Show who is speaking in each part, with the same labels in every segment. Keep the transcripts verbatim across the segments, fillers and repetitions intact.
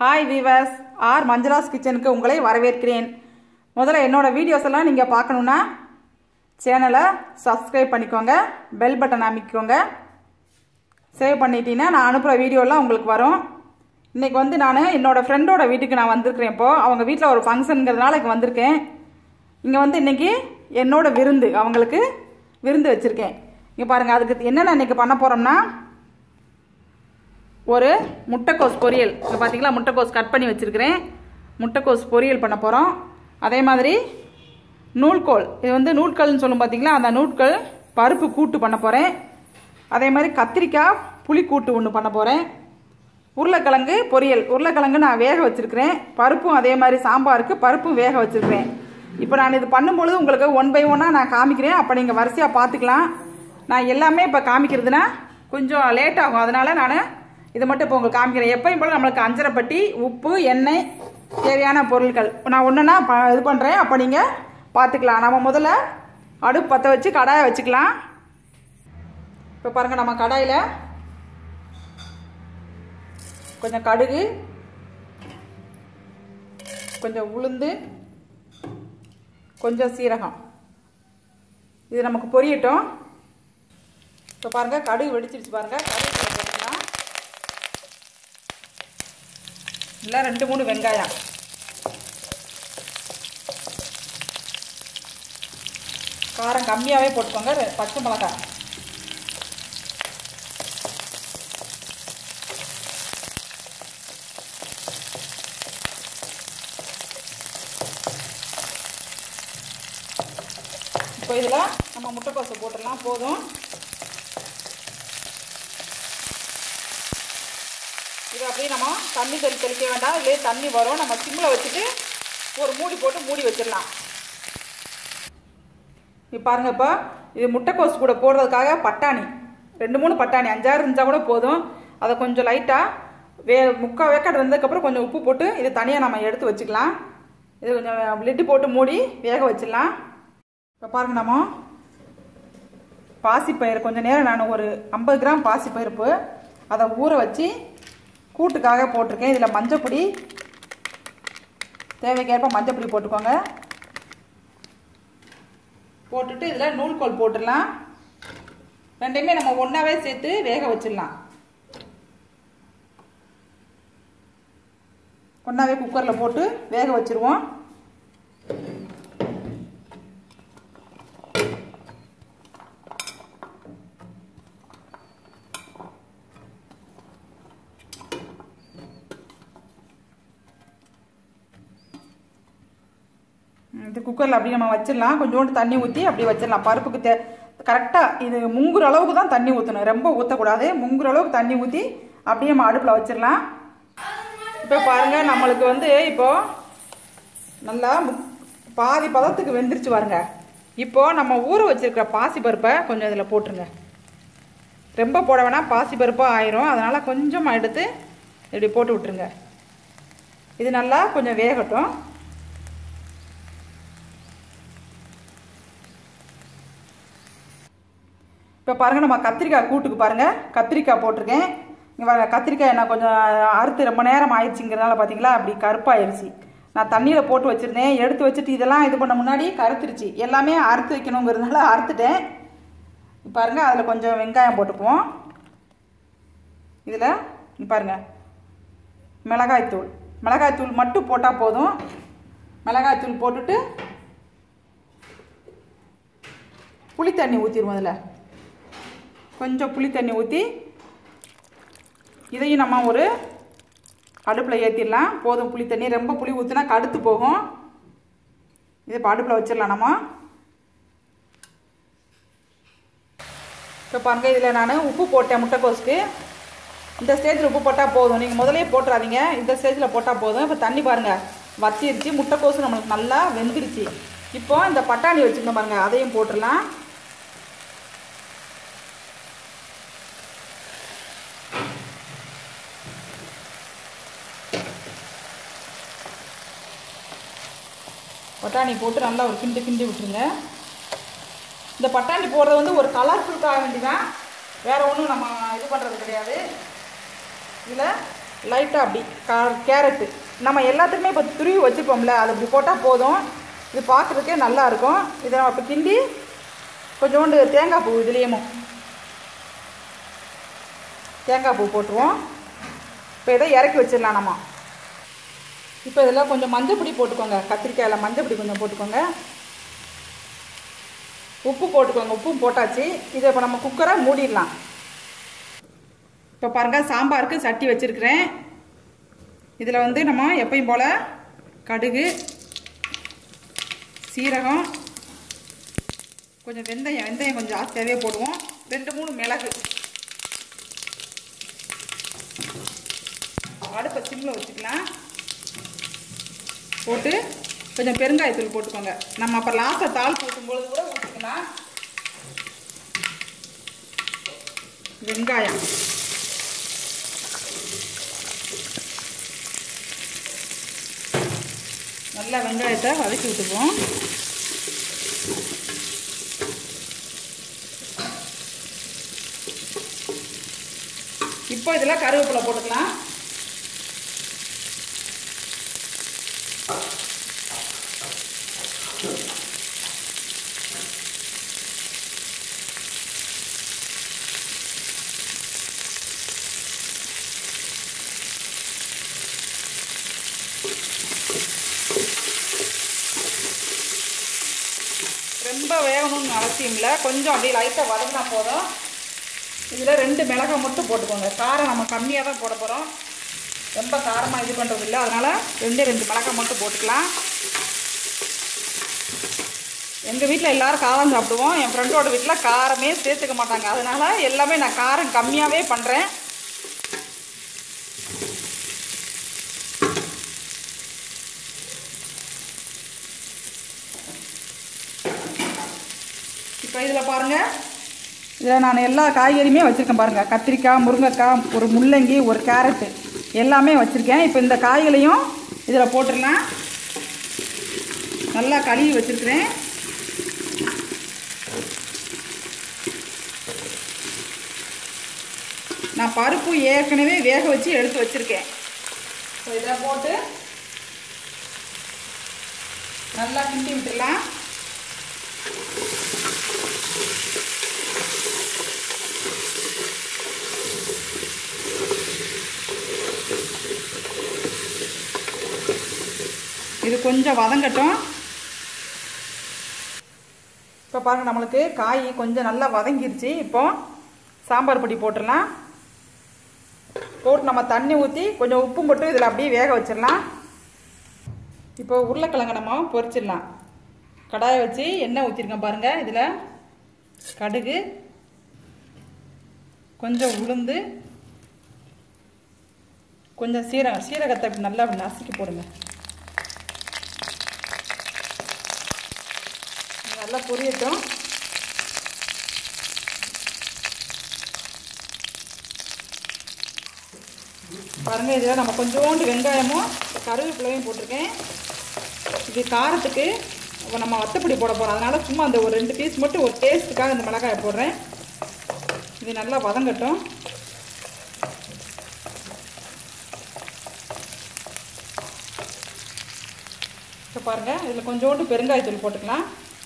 Speaker 1: Hi viewers, R மஞ்சளாஸ் கிச்சனுக்கு உங்களை வரவேற்கிறேன். முதல்ல என்னோட வீடியோஸ் எல்லாம் நீங்கள் பார்க்கணுன்னா சேனலை சப்ஸ்கிரைப் பண்ணிக்கோங்க, பெல் பட்டன் அமைக்கோங்க. சேவ் பண்ணிட்டீங்கன்னா நான் அனுப்புகிற வீடியோலாம் உங்களுக்கு வரும். இன்றைக்கி வந்து நான் என்னோடய ஃப்ரெண்டோட வீட்டுக்கு நான் வந்திருக்கிறேன். இப்போது அவங்க வீட்டில் ஒரு ஃபங்க்ஷனுங்கிறதுனால இங்கே வந்திருக்கேன். இங்கே வந்து இன்றைக்கி என்னோட விருந்து, அவங்களுக்கு விருந்து வச்சுருக்கேன். இங்கே பாருங்கள், அதுக்கு என்னென்ன இன்றைக்கி பண்ண போகிறோம்னா, ஒரு முட்டைக்கோஸ் பொரியல். இங்கே பார்த்தீங்களா, முட்டைக்கோஸ் கட் பண்ணி வச்சுருக்கிறேன். முட்டைக்கோஸ் பொரியல் பண்ண போகிறோம். அதே மாதிரி நூல்கோல், இது வந்து நூல்கல்னு சொல்லும் பார்த்தீங்களா, அந்த நூல்கல் பருப்பு கூட்டு பண்ண போகிறேன். அதே மாதிரி கத்திரிக்காய் புளி கூட்டு ஒன்று பண்ண போகிறேன். உருளைக்கிழங்கு பொரியல், உருளைக்கிழங்கு நான் வேக வச்சுருக்கிறேன். பருப்பும் அதே மாதிரி சாம்பாருக்கு பருப்பும் வேக வச்சுருக்கிறேன். இப்போ நான் இது பண்ணும்பொழுது உங்களுக்கு ஒன் பை ஒன்னாக நான் காமிக்கிறேன். அப்போ நீங்கள் வரிசையாக பார்த்துக்கலாம். நான் எல்லாமே இப்போ காமிக்கிறதுனா கொஞ்சம் லேட் ஆகும், அதனால் நான் இதை மட்டும் இப்போ உங்களுக்கு காமிக்கிறேன். எப்பயும் போல் நம்மளுக்கு அஞ்சரைப்பட்டி, உப்பு, எண்ணெய், தேவையான பொருட்கள் நான் ஒன்றுனா இது பண்ணுறேன். அப்போ நீங்கள் பார்த்துக்கலாம். நம்ம முதல்ல அடுப்பு பற்ற வச்சு கடாயை வச்சுக்கலாம். இப்போ பாருங்கள், நம்ம கடாயில் கொஞ்சம் கடுகு, கொஞ்சம் உளுந்து, கொஞ்சம் சீரகம், இது நமக்கு பொரியட்டும். இப்போ பாருங்கள், கடுகு வெடிச்சிருச்சு பாருங்கள். கடுகு போட்டுக்கலாம். இல்லை ரெண்டு மூணு வெங்காயம், காரம் கம்மியாகவே போட்டுக்கோங்க. பச்சை மிளகாய், இப்போ இதில் நம்ம முட்டைக்கோசை போட்டுடலாம். போதும். இது அப்படியே நம்ம தண்ணி தெளி தெளிக்க வேண்டாம், இதுலேயே தண்ணி வரும். நம்ம சிம்மில் வச்சுட்டு ஒரு மூடி போட்டு மூடி வச்சிடலாம். இப்போ பாருங்கள், இப்போ இது முட்டைக்கோஸ் கூட போடுறதுக்காக பட்டாணி, ரெண்டு மூணு பட்டாணி, அஞ்சாறு இருந்தால் கூட போதும். அதை கொஞ்சம் லைட்டாக வே முக்கால் வேக்காடு இருந்ததுக்கப்புறம் கொஞ்சம் உப்பு போட்டு இது தனியாக நம்ம எடுத்து வச்சுக்கலாம். இது கொஞ்சம் லிட்டு போட்டு மூடி வேக வச்சிடலாம். இப்போ பாருங்கள், நம்ம பாசிப்பயிறு கொஞ்சம் நேரம், நான் ஒரு ஐம்பது கிராம் பாசிப்பயிறுப்பு அதை ஊற வச்சு கூட்டுக்காக போட்டிருக்கேன். இதில் மஞ்சப்பொடி, தேவைக்கேற்ப மஞ்சப்பொடி போட்டுக்கோங்க. போட்டுட்டு இதில் நூல்கோல் போட்டுடலாம். ரெண்டையுமே நம்ம ஒன்றாவே சேர்த்து வேக வச்சிடலாம். ஒன்றாவே குக்கரில் போட்டு வேக வச்சுருவோம். இது குக்கரில் அப்படி நம்ம வச்சிடலாம். கொஞ்சோண்டு தண்ணி ஊற்றி அப்படி வச்சிடலாம். பருப்புக்கு தே கரெக்டாக இது முங்குற அளவுக்கு தான் தண்ணி ஊற்றணும், ரொம்ப ஊற்றக்கூடாது. முங்குற அளவுக்கு தண்ணி ஊற்றி அப்படியே நம்ம அடுப்பில் வச்சிடலாம். இப்போ பாருங்கள், நம்மளுக்கு வந்து இப்போது நல்லா பாதி பதத்துக்கு வெந்துருச்சு பாருங்க. இப்போது நம்ம ஊற வச்சிருக்கிற பாசி பருப்பை கொஞ்சம் இதில் போட்டுருங்க. ரொம்ப போட வேணாம், பாசி பருப்பாக ஆயிரும். அதனால் கொஞ்சமாக எடுத்து இப்படி போட்டு விட்டுருங்க. இது நல்லா கொஞ்சம் வேகட்டும். இப்போ பாருங்கள், நம்ம கத்திரிக்காய் கூட்டுக்கு பாருங்கள் கத்திரிக்காய் போட்டிருக்கேன். இங்கே பாருங்கள், கத்திரிக்காய் நான் கொஞ்சம் அறுத்து ரொம்ப நேரம் ஆயிடுச்சுங்கிறதுனால பார்த்தீங்களா அப்படி கருப்பாயிருச்சு. நான் தண்ணியில் போட்டு வச்சுருந்தேன், எடுத்து வச்சுட்டு இதெல்லாம் இது பண்ண முன்னாடி கருத்துருச்சு. எல்லாமே அறுத்து வைக்கணுங்கிறதுனால அறுத்துட்டேன். பாருங்கள், அதில் கொஞ்சம் வெங்காயம் போட்டுக்குவோம். இதில் பாருங்கள், மிளகாய்த்தூள், மிளகாய்த்தூள் மட்டும் போட்டால் போதும். மிளகாய்த்தூள் போட்டுட்டு புளி தண்ணி ஊற்றிடுவோம். அதில் கொஞ்சம் புளி தண்ணி ஊற்றி இதையும் நம்ம ஒரு அடுப்பில் ஏற்றிடலாம். போதும் புளி தண்ணி, ரொம்ப புளி ஊற்றினா கடுத்து போகும். இதை இப்போ அடுப்பில் வச்சிடலாம் நம்ம. இப்போ பாருங்கள், இதில் நான் உப்பு போட்டேன் முட்டைக்கோஸுக்கு. இந்த ஸ்டேஜில் உப்பு போட்டால் போதும், நீங்கள் முதலே போட்டுறாதீங்க, இந்த ஸ்டேஜில் போட்டால் போதும். இப்போ தண்ணி பாருங்கள் வத்திருச்சு, முட்டைக்கோஸு நம்மளுக்கு நல்லா வெந்துடுச்சு. இப்போ இந்த பட்டாணி வச்சுருந்தோம் பாருங்கள், அதையும் போட்டுடலாம். பட்டாணி போட்டு நல்லா ஒரு கிண்டு கிண்டி விட்டுருங்க. இந்த பட்டாணி போடுறது வந்து ஒரு கலர்ஃபுல்காக வேண்டிதான், வேறு ஒன்றும் நம்ம இது பண்ணுறது கிடையாது. இதில் லைட்டாக அப்படி கா கேரட்டு நம்ம எல்லாத்துக்குமே இப்போ துருவி வச்சுருப்போம்ல, அது அப்படி போட்டால் போதும். இது பார்க்குறதுக்கே நல்லாயிருக்கும். இதை நம்ம இப்போ கிண்டி கொஞ்சோண்டு தேங்காய் பூ இதுலேயும் தேங்காய் பூ போட்டுருவோம். இப்போ இதை இறக்கி வச்சிடலாம் நம்ம. இப்போ இதில் கொஞ்சம் மஞ்சள் பொடி போட்டுக்கோங்க, கத்திரிக்காயில் மஞ்சள் பொடி கொஞ்சம் போட்டுக்கோங்க, உப்பு போட்டுக்கோங்க, உப்பும் போட்டாச்சு. இதை இப்போ நம்ம குக்கரை மூடிடலாம். இப்போ பாருங்கள், சாம்பாருக்கு சட்டி வச்சுருக்கிறேன். இதில் வந்து நம்ம எப்பயும் போல் கடுகு, சீரகம், கொஞ்சம் வெந்தயம் வெந்தயம் கொஞ்சம் ஜாஸ்தியாகவே போடுவோம், ரெண்டு மூணு மிளகு. அடுப்பை சிம்மில் வச்சுக்கலாம். போட்டு கொஞ்சம் பெருங்காயத்தூள் போட்டுக்கோங்க. நம்ம அப்போ லாஸ்ட்டாக தாள் போட்டும்பொழுது கூட ஊற்றிக்கலாம். வெங்காயம், நல்லா வெங்காயத்தை வதக்கி விட்டுக்குவோம். இப்போ இதில் கருவேப்பிலை போட்டுக்கலாம். ரொம்ப வேகணும்னு அவசியம் இல்லை, கொஞ்சம் அப்படியே லைட்டாக வதங்கினா போதும். இதில் ரெண்டு மிளகாய் மட்டும் போட்டுக்கோங்க. காரம் நம்ம கம்மியாக தான் போட போகிறோம், ரொம்ப காரமாக இது பண்ணுறது இல்லை. அதனால் ரெண்டு ரெண்டு மிளகாய் மட்டும் போட்டுக்கலாம். எங்கள் வீட்டில் எல்லோரும் காரம் சாப்பிடுவோம். என் ஃப்ரெண்டோட வீட்டில் காரமே சேர்த்துக்க மாட்டாங்க. அதனால் எல்லாமே நான் காரம் கம்மியாகவே பண்ணுறேன். இப்போ இதில் பாருங்கள், இதில் நான் எல்லா காய்கறியுமே வச்சுருக்கேன் பாருங்கள். கத்திரிக்காய், முருங்கைக்காய், ஒரு முள்ளங்கி, ஒரு கேரட்டு எல்லாமே வச்சுருக்கேன். இப்போ இந்த காய்களையும் இதில் போட்டுடலாம். நல்லா கழுவி வச்சுருக்கிறேன். நான் பருப்பு ஏற்கனவே வேக வச்சு எடுத்து வச்சுருக்கேன். ஸோ இதில் போட்டு நல்லா கிண்டி விட்டுடலாம். இது கொஞ்சம் வதங்கட்டும். இப்போ பாருங்கள், நம்மளுக்கு காய் கொஞ்சம் நல்லா வதங்கிருச்சு. இப்போ சாம்பார் பொடி போட்டுடலாம். போட்டு நம்ம தண்ணி ஊற்றி கொஞ்சம் உப்பு போட்டு இதில் அப்படியே வேக வச்சிடலாம். இப்போ உருளைக்கிழங்கு நம்ம பொரிச்சிடலாம். கடாயை வச்சு எண்ணெய் ஊற்றிருக்கேன் பாருங்கள். இதில் கடுகு, கொஞ்சம் உளுந்து, கொஞ்சம் சீரகம் சீரகத்தை இப்படி நல்லா நசுக்கி போடுங்க. நல்லா பொரியட்டும். பாருங்கள், இதில் நம்ம கொஞ்சோண்டு வெங்காயமும் கருவேப்பிலையும் போட்டிருக்கேன். இது காரத்துக்கு நம்ம வத்தப்பொடி போட போகிறோம். அதனால் சும்மா அந்த ஒரு ரெண்டு பீஸ் மட்டும் ஒரு டேஸ்ட்டுக்காக இந்த மிளகாயை போடுறேன். இது நல்லா வதங்கட்டும். இப்போ பாருங்கள், இதில் கொஞ்சோண்டு பெருங்காயத்தூள் போட்டுக்கலாம்.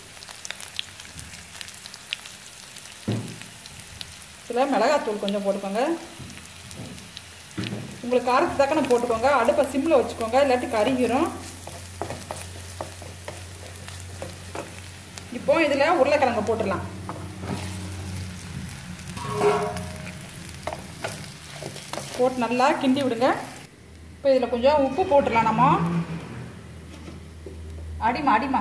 Speaker 1: இதில் மிளகாத்தூள் கொஞ்சம் போட்டுக்கோங்க. உங்களுக்கு காரத்துக்கு தக்கன போட்டுக்கோங்க. அடுப்பை சிம்மில் வச்சுக்கோங்க, இல்லாட்டி கருகிரும். இப்போ இதில் உருளைக்கிழங்கு போட்டுடலாம். போட்டு நல்லா கிண்டி விடுங்க. இப்போ இதில் கொஞ்சம் உப்பு போட்டுடலாம். நம்ம அடிமா அடிமா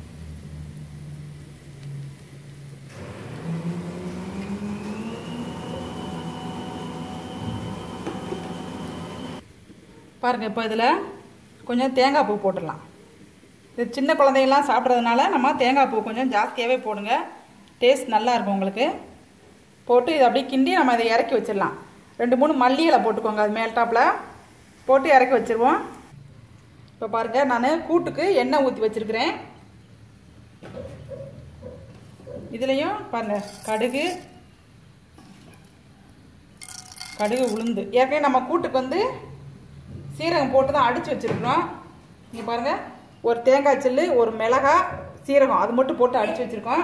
Speaker 1: பாருங்கள். இப்போ இதில் கொஞ்சம் தேங்காய் பூ போட்டுடலாம். இது சின்ன குழந்தைங்கள்லாம் சாப்பிட்றதுனால நம்ம தேங்காய் பூ கொஞ்சம் ஜாஸ்தியாகவே போடுங்க, டேஸ்ட் நல்லாயிருக்கும் உங்களுக்கு. போட்டு இதை அப்படியே கிண்டி நம்ம இதை இறக்கி வச்சிடலாம். ரெண்டு மூணு மல்லி இலை போட்டுக்கோங்க அது மேல் டாப்பில் போட்டு இறக்கி வச்சுருவோம். இப்போ பாருங்கள், நான் கூட்டுக்கு எண்ணெய் ஊற்றி வச்சுருக்கிறேன். இதுலேயும் பாருங்கள், கடுகு கடுகு உளுந்து ஏற்கனவே நம்ம கூட்டுக்கு வந்து சீரகம் போட்டு தான் அடித்து வச்சுருக்குறோம். இங்கே பாருங்கள், ஒரு தேங்காய் சில்லு, ஒரு மிளகாய், சீரகம் அது மட்டும் போட்டு அடித்து வச்சுருக்கோம்.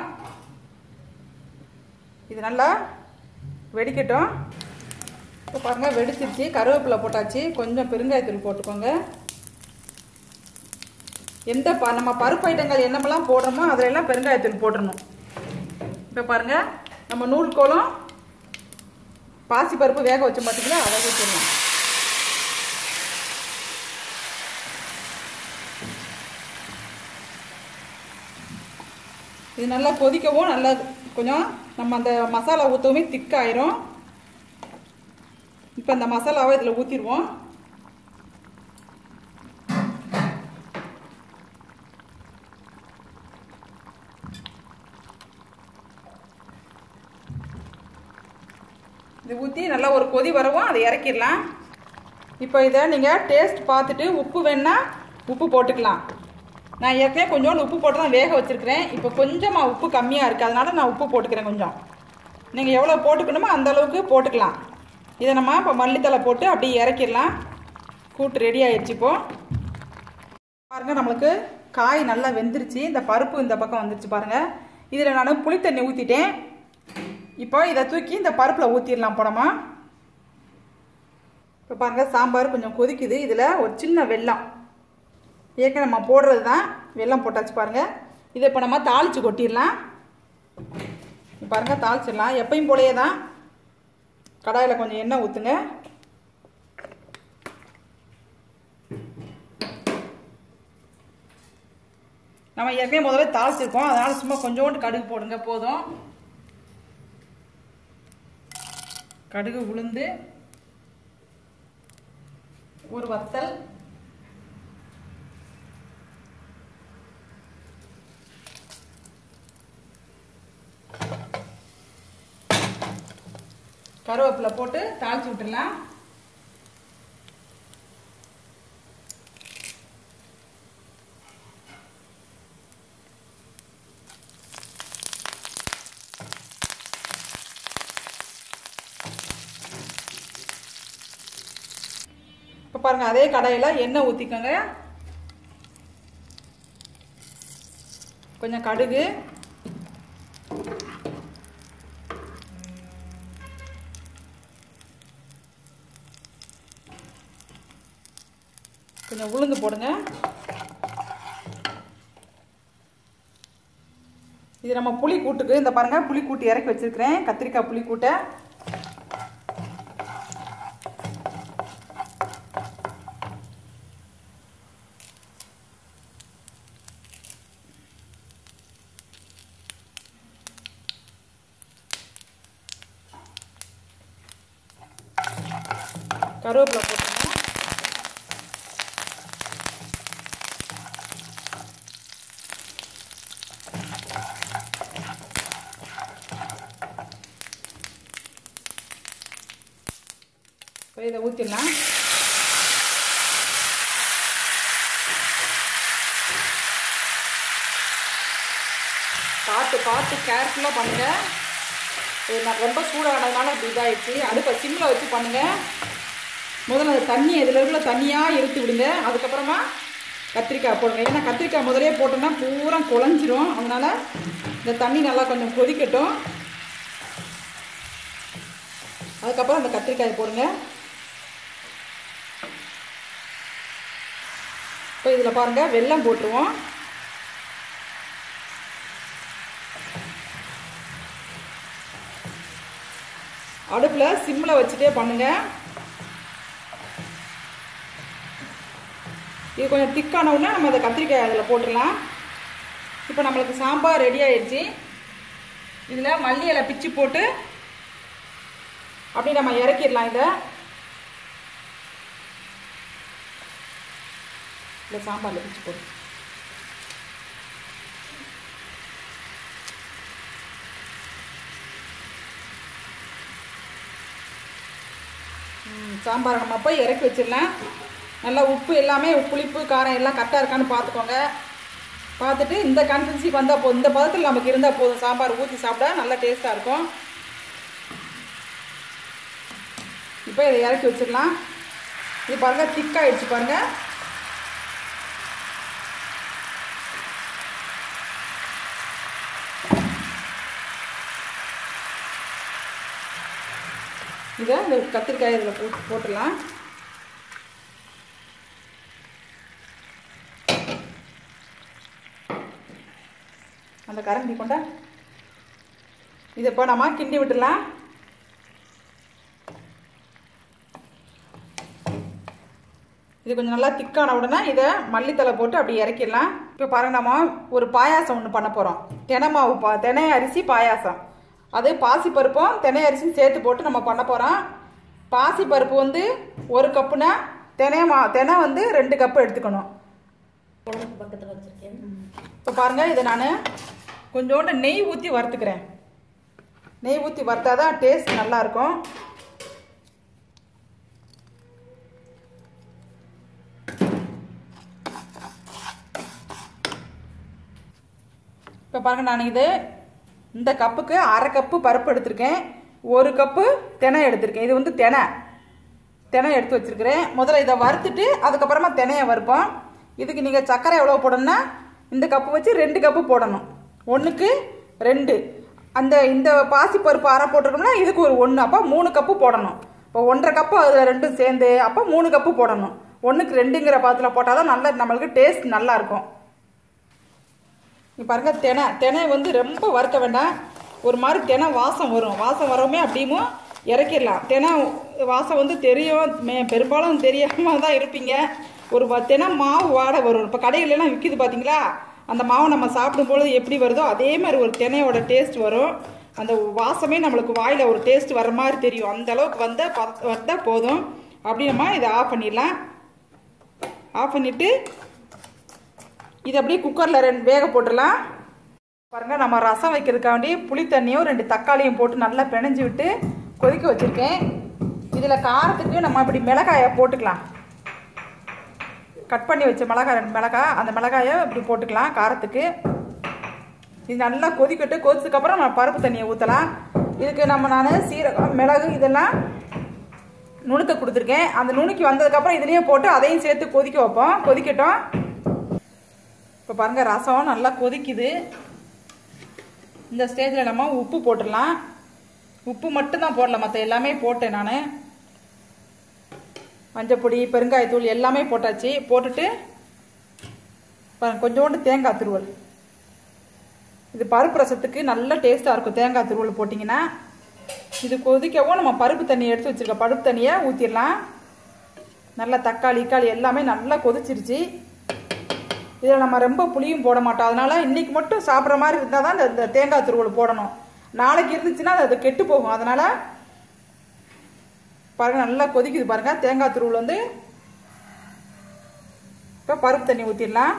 Speaker 1: இது நல்லா வெடிக்கட்டும். இப்போ பாருங்கள் வெடிச்சிருச்சு. கருவேப்பிலை போட்டாச்சு. கொஞ்சம் பெருங்காயத்தூள் போட்டுக்கோங்க. எந்த ப நம்ம பருப்பு ஐட்டங்கள் என்னமெல்லாம் போடுறோமோ அதிலெல்லாம் பெருங்காயத்தூள் போட்டுடணும். இப்போ பாருங்கள், நம்ம நூல்கோலும் பாசி பருப்பு வேக வச்சு பார்த்தீங்களா, அதை வச்சிடணும். இது நல்லா கொதிக்கவும் நல்லா கொஞ்சம் நம்ம அந்த மசாலா ஊற்றவுமே திக்காயிரும். இப்போ அந்த மசாலாவை இதில் ஊற்றிடுவோம். இது ஊற்றி நல்லா ஒரு கொதி வரவும் அதை இறக்கிடலாம். இப்போ இதை நீங்கள் டேஸ்ட் பார்த்துட்டு உப்பு வேணுன்னா உப்பு போட்டுக்கலாம். நான் ஏற்கனவே கொஞ்சோண்டு உப்பு போட்டு தான் வேக வச்சுருக்கிறேன். இப்போ கொஞ்சமாக உப்பு கம்மியாக இருக்குது, அதனால் நான் உப்பு போட்டுக்கிறேன் கொஞ்சம். நீங்கள் எவ்வளோ போட்டுக்கணுமோ அந்த அளவுக்கு போட்டுக்கலாம். இதை நம்ம இப்போ மல்லித்தலை போட்டு அப்படியே இறக்கிடலாம். கூட்டு ரெடி ஆயிடுச்சு. இப்போது பாருங்கள், நம்மளுக்கு காய் நல்லா வெந்துருச்சு. இந்த பருப்பு இந்த பக்கம் வந்துருச்சு பாருங்கள். இதில் நான் புளி தண்ணி ஊற்றிட்டேன். இப்போ இதை தூக்கி இந்த பருப்பில் ஊற்றிடலாம் போனோமா. இப்போ பாருங்கள், சாம்பார் கொஞ்சம் கொதிக்குது. இதில் ஒரு சின்ன வெல்லம், ஏற்கனவே நம்ம போடுறது தான், வெல்லம் போட்டாச்சு பாருங்கள். இதை இப்போ நம்ம தாளித்து கொட்டிடலாம். பாருங்கள், தாளிச்சிடலாம். எப்பயும் போலயே தான். கடாயில் கொஞ்சம் எண்ணெய் ஊற்றுங்க. நம்ம ஏற்கனவே முதல்ல தாளிச்சிருக்கோம், அதனால் சும்மா கொஞ்சோண்டு கடுகு போடுங்க போதும். கடுகு, உளுந்து, ஒரு வத்தல், கருவேப்பிலை போட்டு தாளிச்சு விட்டுடலாம். இப்போ பாருங்க, அதே கடாயில் எண்ணெய் ஊற்றிக்கோங்க. கொஞ்சம் கடுகு, கொஞ்சம் உளுந்து போடுங்க. இது நம்ம புளி கூட்டுக்கு, இந்த பாருங்க புளி கூட்டு இறக்கி வச்சிருக்கிறேன். கத்திரிக்காய் புளி கூட்டை கருவேப்பிலை போட்டுங்க. இதை ஊற்றிடலாம். பார்த்து பார்த்து கேர்ஃபுல்லாக பண்ணுங்க. நான் ரொம்ப சூடானதுனால அப்படி இதாகிடுச்சு. அடுப்பை சிம்மில் வச்சு பண்ணுங்க. முதல்ல அந்த தண்ணி இதில் இருக்கிற தண்ணியாக இழுத்து விடுங்க. அதுக்கப்புறமா கத்திரிக்காய் போடுங்க. ஏன்னா கத்திரிக்காய் முதலே போட்டோம்னா பூரா குழஞ்சிரும். அதனால் இந்த தண்ணி நல்லா கொஞ்சம் கொதிக்கட்டும். அதுக்கப்புறம் அந்த கத்திரிக்காய் போடுங்க. இப்போ இதில் பாருங்கள், வெல்லம் போட்டுருவோம். அடுப்பில் சிம்மில் வச்சுட்டே பண்ணுங்க. இது கொஞ்சம் திக்கானவுடனே நம்ம அதை கத்திரிக்காய் அதில் போட்டுடலாம். இப்போ நம்மளுக்கு சாம்பார் ரெடி ஆயிடுச்சு. இதில் மல்லி இலை பிச்சு போட்டு அப்படி நம்ம இறக்கிடலாம். இதை இல்லை சாம்பாரில் பிச்சு போட்டு சாம்பாரை நம்ம போய் இறக்கி வச்சிடலாம். நல்லா உப்பு எல்லாமே புளிப்பு காரம் எல்லாம் கரெக்டாக இருக்கான்னு பார்த்துக்கோங்க. பார்த்துட்டு இந்த கன்சிஸ்டன்சிக்கு வந்தால் போதும். இந்த பதத்தில் நமக்கு இருந்தால் போதும். சாம்பார் ஊற்றி சாப்பிட்டா நல்லா டேஸ்ட்டாக இருக்கும். இப்போ இதை இறக்கி வச்சிடலாம். இது பாருங்க திக்காயிடுச்சு பாருங்க. இதை இந்த கத்திரிக்காய் இதில் போட்டு போட்டுடலாம். அந்த கரண்டி கொண்டா இதை இப்போ நம்ம கிண்டி விட்டுடலாம். இது கொஞ்சம் நல்லா திக்கான உடனே இதை மல்லித்தலை போட்டு அப்படி இறக்கிடலாம். இப்போ பாருங்க, நம்ம ஒரு பாயாசம் ஒன்று பண்ண போகிறோம். தினை மாவு பா தினை அரிசி பாயாசம். அது பாசிப்பருப்பும் தினை அரிசியும் சேர்த்து போட்டு நம்ம பண்ண போகிறோம். பாசிப்பருப்பு வந்து ஒரு கப்புனா தினை மா தினை வந்து ரெண்டு கப்பு எடுத்துக்கணும்.
Speaker 2: பக்கத்தில் வச்சுருக்கேன்.
Speaker 1: இப்போ பாருங்கள், இதை நான் கொஞ்சோண்டு நெய் ஊற்றி வறுத்துக்கிறேன். நெய் ஊற்றி வறுத்தா தான் டேஸ்ட் நல்லாயிருக்கும். இப்போ பாருங்கள், நான் இது இந்த கப்புக்கு அரை கப்பு பருப்பு எடுத்திருக்கேன். ஒரு கப்பு தினை எடுத்திருக்கேன். இது வந்து தினை தினை எடுத்து வச்சுருக்கிறேன். முதல்ல இதை வறுத்துட்டு அதுக்கப்புறமா தினையை வறுப்போம். இதுக்கு நீங்கள் சர்க்கரை எவ்வளோ போடணும்னா இந்த கப்பு வச்சு ரெண்டு கப்பு போடணும். ஒன்றுக்கு ரெண்டு. அந்த இந்த பாசிப்பருப்பு அரை போட்டிருக்கோம்னா இதுக்கு ஒரு ஒன்று, அப்போ மூணு கப்பு போடணும். இப்போ ஒன்றரை கப்பு அதில் ரெண்டும் சேர்ந்து அப்போ மூணு கப்பு போடணும். ஒன்றுக்கு ரெண்டுங்கிற பாத்தில் போட்டால் தான் நல்லா நம்மளுக்கு டேஸ்ட் நல்லாயிருக்கும். நீ பாருங்க, தினை தினை வந்து ரொம்ப வறுக்க வேண்டாம். ஒரு மாதிரி தினை வாசம் வரும். வாசம் வரவுமே அப்படியும் இறக்கிடலாம். தினை வாசம் வந்து தெரியும், மே பெரும்பாலும் தெரியாமல் தான் இருப்பீங்க. ஒரு தினை மாவு வாடை வரும். இப்போ கடைகளெல்லாம் விற்கிது பார்த்தீங்களா, அந்த மாவு நம்ம சாப்பிடும்பொழுது எப்படி வருதோ அதே மாதிரி ஒரு தினையோட டேஸ்ட் வரும். அந்த வாசமே நம்மளுக்கு வாயில் ஒரு டேஸ்ட் வர மாதிரி தெரியும். அந்த அளவுக்கு வந்த வந்தால் போதும். அப்படி நம்ம இதை ஆஃப் பண்ணிடலாம். ஆஃப் பண்ணிவிட்டு இது அப்படியே குக்கரில் ரெண்டு வேக போட்டுடலாம். பாருங்கள், நம்ம ரசம் வைக்கிறதுக்காண்டி புளி தண்ணியும் ரெண்டு தக்காளியும் போட்டு நல்லா பிணைஞ்சி விட்டு கொதிக்க வச்சுருக்கேன். இதில் காரத்துக்கு நம்ம இப்படி மிளகாயை போட்டுக்கலாம். கட் பண்ணி வச்ச மிளகாய் ரெண்டு மிளகாய், அந்த மிளகாயை இப்படி போட்டுக்கலாம் காரத்துக்கு. இது நல்லா கொதிக்கட்டு. கொதிச்சதுக்கப்புறம் நம்ம பருப்பு தண்ணியை ஊற்றலாம். இதுக்கு நம்ம நான் சீரகம் மிளகு இதெல்லாம் நுணுக்க கொடுத்துருக்கேன். அந்த நுணுக்கி வந்ததுக்கப்புறம் இதுலேயே போட்டு அதையும் சேர்த்து கொதிக்க வைப்போம். கொதிக்கட்டும். இப்போ பாருங்கள், ரசம் நல்லா கொதிக்குது. இந்த ஸ்டேஜில் நம்ம உப்பு போட்டுடலாம். உப்பு மட்டும்தான் போடல, மற்ற எல்லாமே போட்டேன் நான். மஞ்சப்பொடி, பெருங்காயத்தூள் எல்லாமே போட்டாச்சு. போட்டுட்டு கொஞ்சோண்டு தேங்காய் துருவல். இது பருப்பு ரசத்துக்கு நல்ல டேஸ்ட்டாக இருக்கும் தேங்காய் துருவல் போட்டிங்கன்னா. இது கொதிக்கவும் நம்ம பருப்பு தண்ணி எடுத்து வச்சுருக்க பருப்பு தண்ணியை ஊற்றிடலாம். நல்லா தக்காளி இக்காளி எல்லாமே நல்லா கொதிச்சிருச்சு. இதில் நம்ம ரொம்ப புளியும் போட மாட்டோம். அதனால் இன்றைக்கி மட்டும் சாப்பிட்ற மாதிரி இருந்தால் தான் இந்த தேங்காய் துருவல் போடணும். நாளைக்கு இருந்துச்சுன்னா அது கெட்டு போகும். அதனால் பாருங்கள், நல்லா கொதிக்குது பாருங்கள். தேங்காய் துருவல் வந்து இப்போ பருப்பு தண்ணி ஊற்றிடலாம்.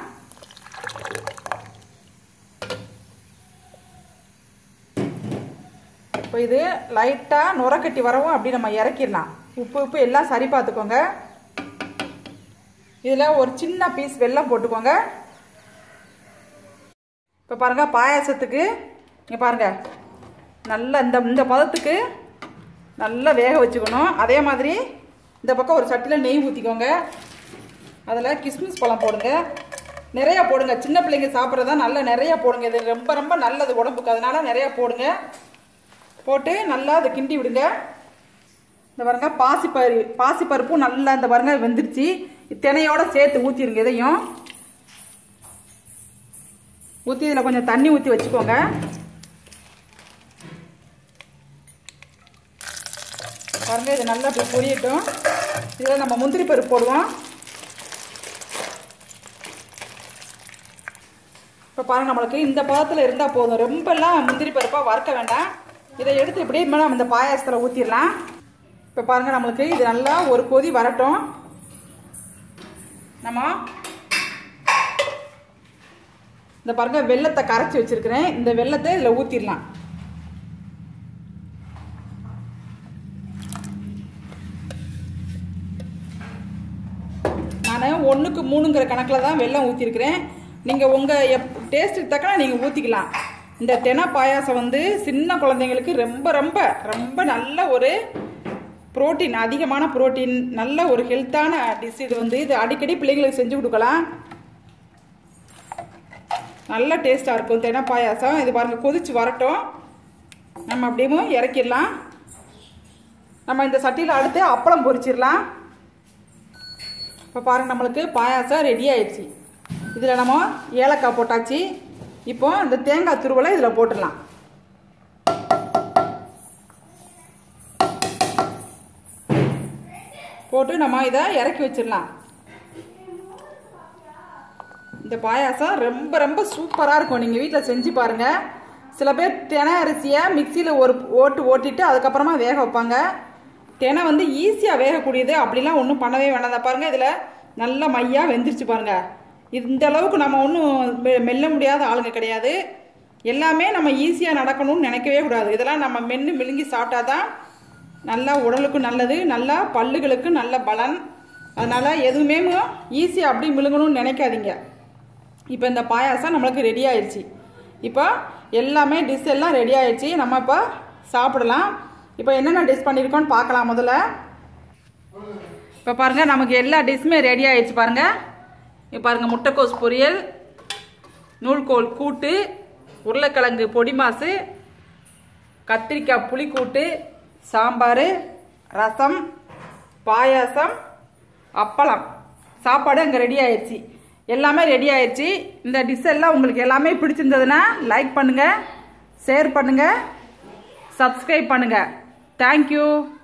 Speaker 1: இப்போ இது லைட்டாக நுரக்கட்டி வரவும் அப்படி நம்ம இறக்கிடலாம். உப்பு உப்பு எல்லாம் சரி பார்த்துக்கோங்க. இதில் ஒரு சின்ன பீஸ் வெல்லம் போட்டுக்கோங்க. இப்போ பாருங்கள், பாயாசத்துக்கு இங்கே பாருங்கள் நல்லா இந்த இந்த பதத்துக்கு நல்லா வேக வச்சுக்கணும். அதே மாதிரி இந்த பக்கம் ஒரு சட்டியில் நெய் ஊற்றிக்கோங்க. அதில் கிஸ்மிஸ் பழம் போடுங்க. நிறையா போடுங்க. சின்ன பிள்ளைங்க சாப்பிட்றதா நல்லா நிறையா போடுங்க. இது ரொம்ப ரொம்ப நல்லது உடம்புக்கு. அதனால் நிறையா போடுங்க. போட்டு நல்லா அதை கிண்டி விடுங்க. இந்த பாருங்க, பாசிப்பரு பாசிப்பருப்பும் நல்லா இந்த பாருங்க வெந்துருச்சு. தினையோட சேர்த்து ஊற்றிடுங்க. இதையும் ஊற்றி இதில் கொஞ்சம் தண்ணி ஊற்றி வச்சுக்கோங்க. பாருங்க, இது நல்லா இப்படி பொரியட்டும். இதில் நம்ம முந்திரி பருப்பு போடுவோம். இப்போ பாருங்க, நம்மளுக்கு இந்த பதத்தில் இருந்தால் போதும். ரொம்பலாம் முந்திரி பருப்பாக வறுக்க வேண்டாம். இதை எடுத்து இப்படியே நம்ம இந்த பாயாசத்தில் ஊற்றிடலாம். இப்போ பாருங்கள், நம்மளுக்கு இது நல்லா ஒரு கொதி வரட்டும். நம்ம இந்த பாருங்க வெல்லத்தை கரைச்சி வச்சிருக்கிறேன். இந்த வெல்லத்தை இதில் ஊற்றிடலாம். நான் ஒன்றுக்கு மூணுங்கிற கணக்கில் தான் வெல்லம் ஊற்றிருக்கிறேன். நீங்கள் உங்கள் எப் டேஸ்ட்டுக்கு தக்கன நீங்கள் ஊற்றிக்கலாம். இந்த தெனை பாயாசம் வந்து சின்ன குழந்தைங்களுக்கு ரொம்ப ரொம்ப ரொம்ப நல்ல ஒரு புரோட்டீன், அதிகமான புரோட்டீன், நல்ல ஒரு ஹெல்த்தான டிஷ் இது. வந்து இது அடிக்கடி பிள்ளைங்களுக்கு செஞ்சு கொடுக்கலாம். நல்ல டேஸ்ட்டாக இருக்கும் தென பாயாசம். இது பாருங்கள், கொதிச்சு வரட்டும், நம்ம அப்படியே இறக்கிடலாம். நம்ம இந்த சட்டியில் அடுத்து அப்பளம் பொரிச்சிடலாம். இப்போ பாருங்கள், நம்மளுக்கு பாயாசம் ரெடி ஆயிடுச்சு. இதில் நம்ம ஏலக்காய் போட்டாச்சு. இப்போ இந்த தேங்காய் துருவலை இதில் போட்டுடலாம். போட்டு நம்ம இதை இறக்கி வச்சிடலாம். இந்த பாயாசம் ரொம்ப ரொம்ப சூப்பராக இருக்கும். நீங்கள் வீட்டில் செஞ்சு பாருங்கள். சில பேர் தினை அரிசியை மிக்சியில் ஒரு ஓட்டு ஓட்டிட்டு அதுக்கப்புறமா வேக வைப்பாங்க. தினை வந்து ஈஸியாக வேகக்கூடியது. அப்படிலாம் ஒன்றும் பண்ணவே வேண்டாம். பாருங்கள், இதில் நல்ல மையாக வெந்துருச்சு பாருங்கள். இந்த அளவுக்கு நம்ம ஒன்றும் மெல்ல முடியாத ஆளுங்க கிடையாது. எல்லாமே நம்ம ஈஸியாக நடக்கணும்னு நினைக்கவே கூடாது. இதெல்லாம் நம்ம மென்று மிழுங்கி சாப்பிட்டா தான் நல்லா உடலுக்கும் நல்லது, நல்லா பல்லுகளுக்கு நல்ல பலன். அதனால் எதுவுமே ஈஸியாக அப்படி மிழுங்கணும்னு நினைக்காதீங்க. இப்போ இந்த பாயாசம் நம்மளுக்கு ரெடி ஆயிடுச்சு. இப்போ எல்லாமே டிஷ் எல்லாம் ரெடி ஆயிடுச்சு. நம்ம இப்போ சாப்பிடலாம். இப்போ என்னென்ன டிஷ் பண்ணியிருக்கோன்னு பார்க்கலாம். முதல்ல இப்போ பாருங்கள், நமக்கு எல்லா டிஷ்ஷுமே ரெடி ஆயிடுச்சு. பாருங்கள், இப்போ பாருங்கள், முட்டைக்கோஸ் பொரியல், நூல்கோல் கூட்டு, உருளைக்கிழங்கு பொடி மாசு, கத்திரிக்காய் புளிக்கூட்டு, சாம்பார், ரசம், பாயாசம், அப்பளம், சாப்பாடு அங்கே ரெடி ஆயிடுச்சு. எல்லாமே ரெடி ஆயிடுச்சு. இந்த டிஷ் எல்லாம் உங்களுக்கு எல்லாமே பிடிச்சிருந்ததுன்னா லைக் பண்ணுங்கள், ஷேர் பண்ணுங்கள், சப்ஸ்கிரைப் பண்ணுங்கள். தேங்க்யூ.